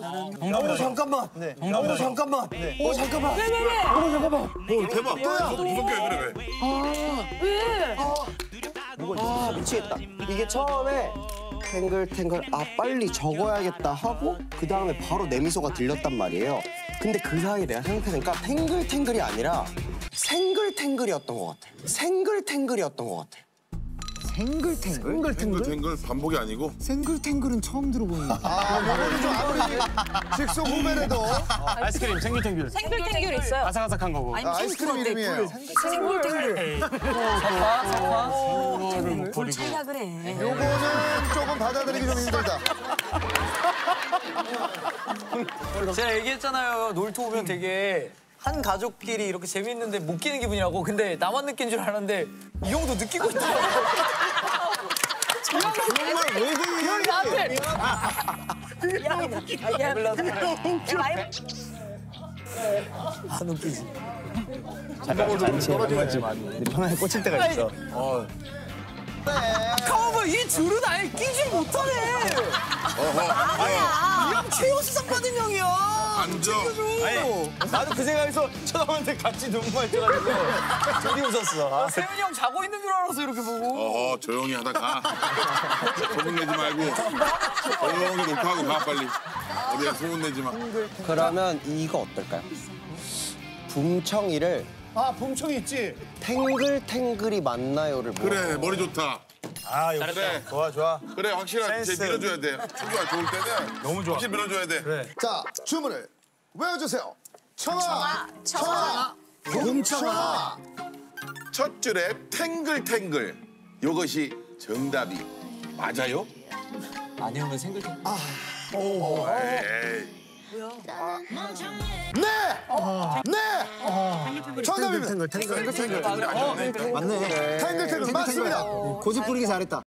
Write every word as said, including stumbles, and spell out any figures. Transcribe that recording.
오 잠깐만. 네. 오 잠깐만. 네. 오 잠깐만. 왜, 왜, 왜? 오 잠깐만. 오 대박. 또야. 무섭게 왜 그래 왜? 아, 왜? 아 미치겠다. 이게 처음에 탱글탱글 아 빨리 적어야겠다 하고 그 다음에 바로 내 미소가 들렸단 말이에요. 근데 그 사이에 내가 생각해보니까 탱글탱글이 아니라 생글탱글이었던 것 같아. 생글탱글이었던 것 같아. 생글탱글? 탱글 반복이 아니고. 생글탱글은 처음 들어보는 거. 아, 요거는 좀 아무리 직속 후배라도 아이스크림 생귤탱귤. 생글탱귤 있어요. 아삭아삭한 거고. 아니, 아, 아이스크림 이름이에요. 생글탱귤. 사과, 사과. 뭘 버리고. 차이가 그래. 요거는 조금 받아들이기 좀 힘들다. 제가 얘기했잖아요. 놀토 오면 되게 한 가족끼리 이렇게 재밌는데 못 끼는 기분이라고. 근데 나만 느낀 줄 알았는데 이 형도 느끼고 있더라고요. 정말 왜 그래? 이 형이 나한테 안 웃기지. 잠깐 잔치에 떨어지만 편하게 꽂힐 때가 있어. 가만 이 줄은 아예 끼질 못하네. 이 형 최고 수상 받은 형이야. 앉아. 아니, 나도 그 생각에서 쳐다보는데 같이 눈물 떠가지고 둘이 웃었어. 아, 세윤이 형 자고 있는 줄 알았어 이렇게 보고. 어허 조용히 하다가 소문 내지 말고 조용히 녹화하고 가 빨리. 어디야 소문 내지 마. 그러면 이거 어떨까요? 붐청이를 아, 봄청이 있지? 탱글탱글이 맞나요를 그래 머리 좋다. 아, 그래. 좋아, 좋아. 그래 확실하게 센스. 밀어줘야 돼. 친구가 좋을 때는 너무 좋아. 확실히 밀어줘야 돼. 그래. 자, 주문을 외워주세요. 청아, 청아, 봄청아. 첫 줄에 탱글탱글 이것이 정답이 맞아요? 아니면 생글탱글. 에이. 네! 네! 정답입니다. 탱글탱글. 맞네. 탱글탱글 맞습니다. 고집 부리기 잘했다.